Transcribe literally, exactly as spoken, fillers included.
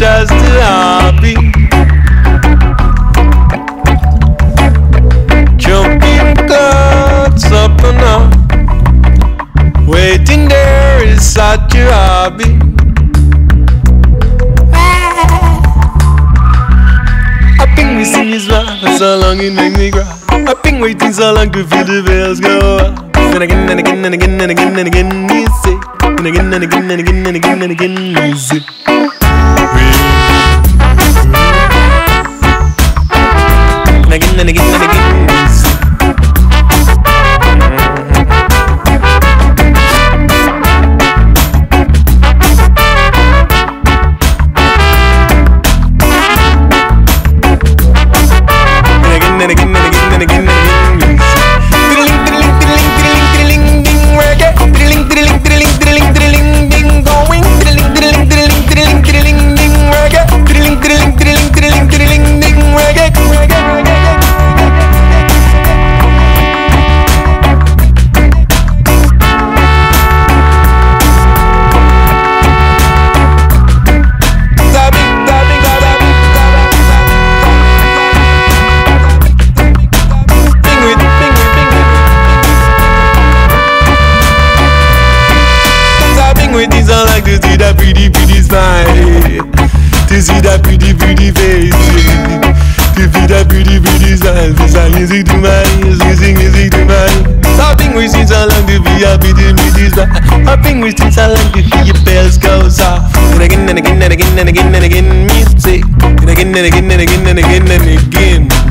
just happy. Jumping clouds up and up, waiting there is such a hobby. I think we see is right, so long it make me cry. I think waiting so long to feel the bells go up. And again and again and again and again and again you say, and again and again and again and again and again you say. And again and again and again you say. And again and again and again and again and again you say. To see that pretty, pretty smile, to see that pretty, pretty face, to feel that pretty, pretty smile. To sing music to my ears, music, music to my ears. I've been waiting so long to be happy to meet this man. I've been waiting so long to hear your bells go off. And again and again and again and again and again, music. And again and again and again and again and again.